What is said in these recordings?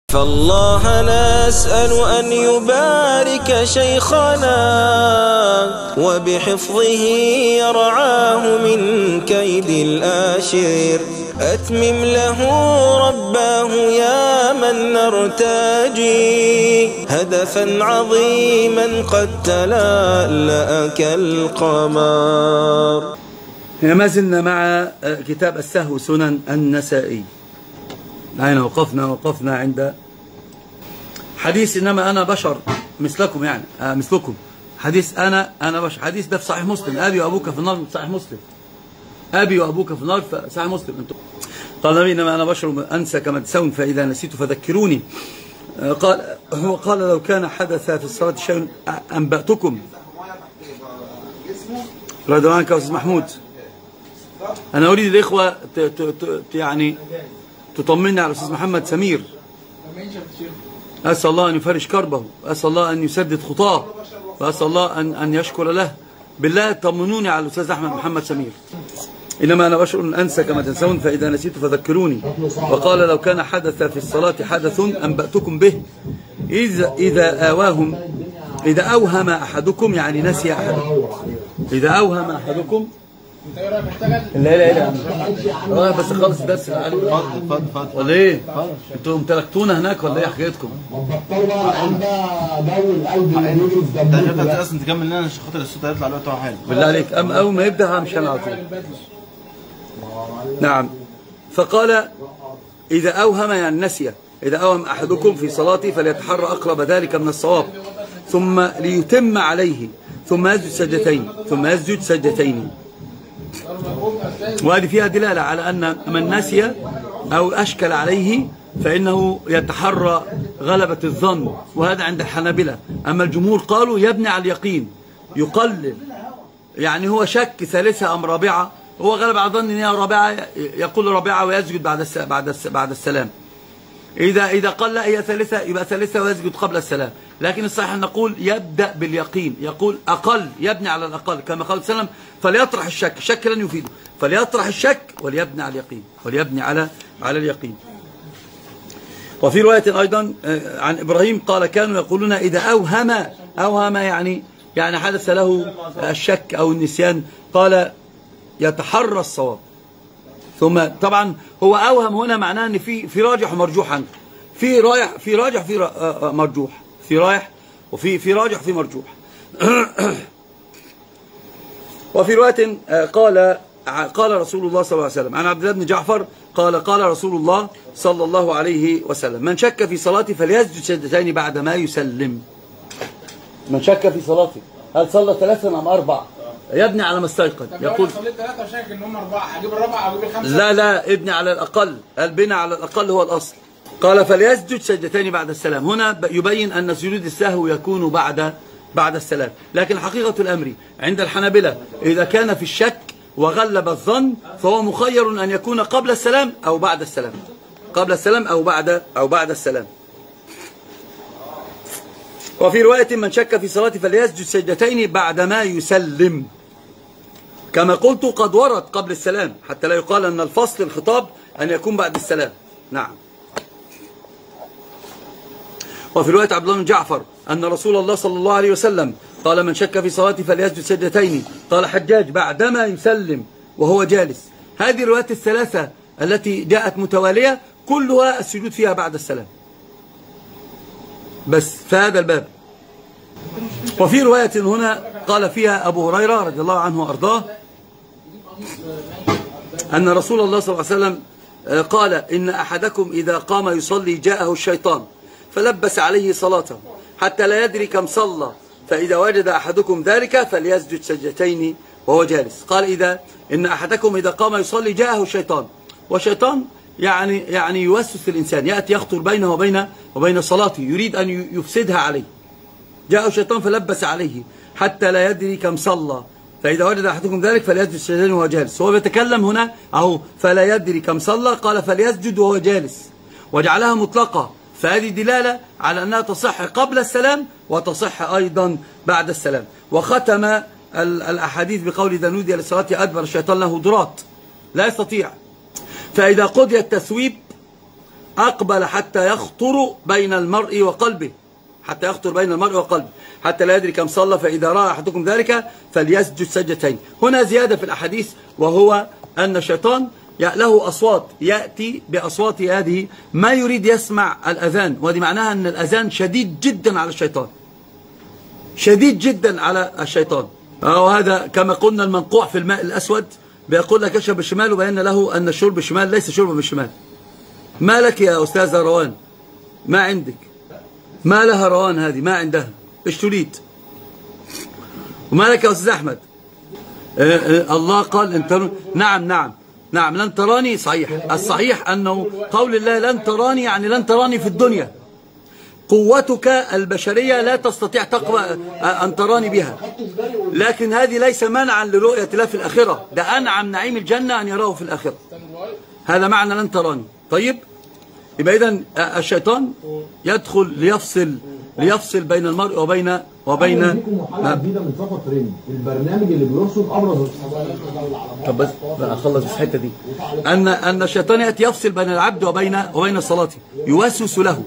فالله نسأل أن يبارك شيخنا وبحفظه يرعاه من كيد الآشر. أتمم له رباه يا من نرتجي هدفا عظيما قد تلألأ كالقمر. ما زلنا مع كتاب السهو سنن النسائي. أين وقفنا عند حديث إنما أنا بشر مثلكم، يعني مثلكم. حديث أنا بشر، حديث ده في صحيح مسلم. أبي وأبوك في النار في صحيح مسلم. أبي وأبوك في النار في صحيح مسلم. قال النبي إنما أنا بشر أنسى كما تنسون فإذا نسيت فذكروني. قال لو كان حدث في الصلاة شيء أنبأتكم. رضي عنك يا أستاذ محمود. أنا أريد الإخوة يعني تطمني على الأستاذ محمد سمير. أسأل الله أن يفرج كربه، أسأل الله أن يسدد خطاه، وأسأل الله أن يشكر له. بالله طمنوني على الأستاذ أحمد محمد سمير. إنما أنا بشر أنسى كما تنسون فإذا نسيت فذكروني. وقال لو كان حدث في الصلاة حدث أنبأتكم به إذا أوهم أحدكم، يعني نسي أحدكم. إذا أوهم أحدكم لا بس خلص الدرس اتفضل ولا ايه؟ انتوا امتلكتونا هناك ولا ايه حكايتكم؟ انت اصلا تكمل لنا عشان خاطر الصوت هيطلع الوقت حلو. بالله عليك اول ما يبدا همشي انا على طول. نعم. فقال اذا اوهم يعني نسي، اذا اوهم احدكم في صلاته فليتحرى اقرب ذلك من الصواب ثم ليتم عليه ثم يسجد سجدتين. وهذه فيها دلالة على أن من نسي أو أشكل عليه فإنه يتحرى غلبة الظن، وهذا عند الحنابلة. أما الجمهور قالوا يبني على اليقين، يقلل، يعني هو شك ثالثة أم رابعة، هو غلب على ظن أنها رابعة يقول رابعة ويسجد بعد السلام. إذا قال لا هي ثالثة يبقى ثالثة ويسجد قبل السلام. لكن الصحيح أن نقول يبدأ باليقين، يقول أقل، يبني على الأقل كما قال صلى الله عليه وسلم فليطرح الشك، الشك لن يفيده، فليطرح الشك وليبني على اليقين، وليبني على اليقين. وفي رواية أيضا عن إبراهيم قال كانوا يقولون إذا أوهم يعني حدث له الشك أو النسيان قال يتحرى الصواب. ثم طبعا هو أوهم هنا معناه أن في راجح ومرجوح عنه، في راجح في مرجوح، في رايح وفي راجح في مرجوح. وفي رواية قال رسول الله صلى الله عليه وسلم عن عبد الله بن جعفر قال رسول الله صلى الله عليه وسلم من شك في صلاته فليسجد سجدتين بعد ما يسلم. من شك في صلاته هل صلى 3 أم 4 يبني على ما استيقن. يقول صليت 3 وشاك ان هم 4، اجيب الرابعه او اجيب الخامسه؟ لا ابني على الأقل، البناء على الأقل هو الأصل. قال فليسجد سجدتين بعد السلام. هنا يبين أن سجود السهو يكون بعد السلام. لكن حقيقة الأمر عند الحنابلة إذا كان في الشك وغلب الظن فهو مخير أن يكون قبل السلام أو بعد السلام، قبل السلام أو بعد السلام. وفي رواية من شك في صلاته فليسجد سجدتين بعد ما يسلم. كما قلت قد ورد قبل السلام حتى لا يقال أن الفصل الخطاب أن يكون بعد السلام. نعم. وفي رواية عبد الله بن جعفر أن رسول الله صلى الله عليه وسلم قال من شك في صلاته فليسجد سجدتين. قال حجاج بعدما يسلم وهو جالس. هذه الروايات الثلاثة التي جاءت متوالية كلها السجود فيها بعد السلام بس في هذا الباب. وفي رواية هنا قال فيها أبو هريرة رضي الله عنه وأرضاه أن رسول الله صلى الله عليه وسلم قال إن أحدكم إذا قام يصلي جاءه الشيطان فلبس عليه صلاته حتى لا يدري كم صلى فإذا وجد أحدكم ذلك فليسجد سجدتين وهو جالس. قال إن أحدكم إذا قام يصلي جاءه الشيطان، والشيطان يعني يوسوس في الإنسان، يأتي يخطر بينه وبين صلاته يريد أن يفسدها عليه. جاءه الشيطان فلبس عليه حتى لا يدري كم صلى فإذا وجد أحدكم ذلك فليسجد سجدتين وهو جالس. هو بيتكلم هنا أهو فلا يدري كم صلى قال فليسجد وهو جالس وجعلها مطلقة، فهذه دلالة على أنها تصح قبل السلام وتصح أيضا بعد السلام. وختم الأحاديث بقول إذا نودي للصلاة أدبر الشيطان له ضرات لا يستطيع. فإذا قضي التثويب أقبل حتى يخطر بين المرء وقلبه، حتى يخطر بين المرء وقلبه، حتى لا يدري كم صلى، فإذا رأى أحدكم ذلك فليسجد سجدتين. هنا زيادة في الأحاديث، وهو أن الشيطان له أصوات يأتي بأصوات هذه ما يريد يسمع الأذان، ودي معناها أن الأذان شديد جدا على الشيطان، شديد جدا على الشيطان. وهذا كما قلنا المنقوع في الماء الأسود بيقول لك اشرب بالشمال، وبين له أن الشرب بالشمال ليس شرب بالشمال. ما لك يا أستاذ روان؟ ما عندك؟ ما لها روان هذه؟ ما عندها، ايش تريد؟ وما لك يا أستاذ أحمد؟ الله قال انت نعم لن تراني. صحيح، الصحيح أنه قول الله لن تراني يعني لن تراني في الدنيا، قوتك البشرية لا تستطيع تقوى أن تراني بها، لكن هذه ليس منعا لرؤية الله في الآخرة، ده أنعم نعيم الجنة أن يراه في الآخرة، هذا معنى لن تراني. طيب، يبقى إذن الشيطان يدخل ليفصل بين المرء وبين البرنامج اللي بيرصد ابرز. طب بس اخلص الحته دي، ان الشيطان ياتي يفصل بين العبد وبين صلاته، يوسوس له.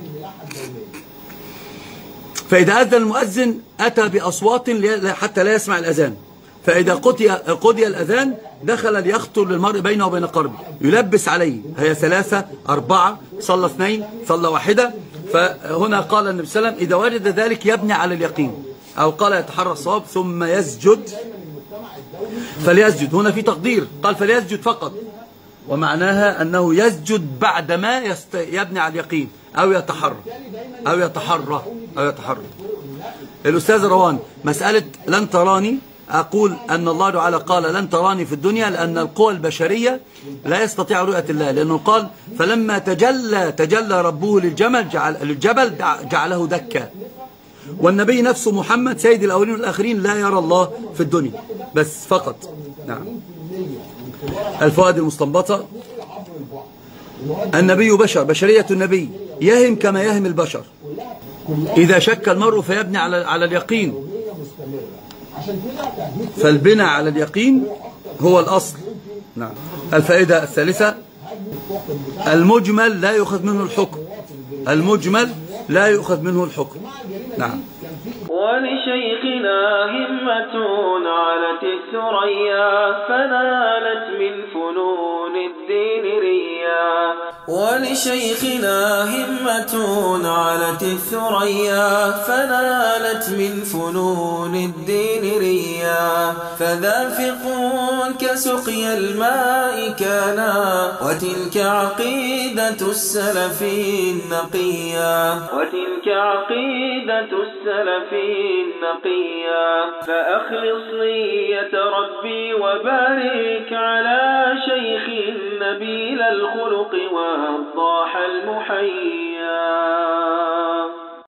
فاذا اذن المؤذن اتى باصوات حتى لا يسمع الاذان، فاذا قضي الاذان دخل ليخطر للمرء بينه وبين قلبه، يلبس عليه، هي 3 4 صلى 2 صلى 1. فهنا قال النبي صلى الله عليه وسلم إذا وجد ذلك يبني على اليقين، أو قال يتحرى الصواب ثم يسجد، فليسجد. هنا في تقدير، قال فليسجد فقط، ومعناها أنه يسجد بعدما يبني على اليقين، أو يتحرى. الأستاذ روان، مسألة لن تراني، أقول أن الله تعالى قال لن تراني في الدنيا لأن القوى البشرية لا يستطيع رؤية الله، لأنه قال فلما تجلى ربه للجبل جعله دكا. والنبي نفسه محمد سيد الأولين والآخرين لا يرى الله في الدنيا بس فقط. نعم. الفوائد المستنبطة: النبي بشر، بشرية النبي يهم كما يهم البشر، إذا شك المرء فيبني على اليقين، فالبناء على اليقين هو الأصل. نعم. الفائدة الثالثة: المجمل لا يؤخذ منه الحكم، المجمل لا يؤخذ منه الحكم. نعم. ولشيخنا همة علت الثريا فنالت من فنون الدين ريا. ولشيخنا همة علت الثريا فنالت من فنون الدين ريا. فذا فقه كسقي الماء كانا وتلك عقيدة السلف النقيا. وتلك عقيدة السلف النقيا. فأخلص نية ربي وبارك على شيخ نبيل الخلق وضاح المحيا.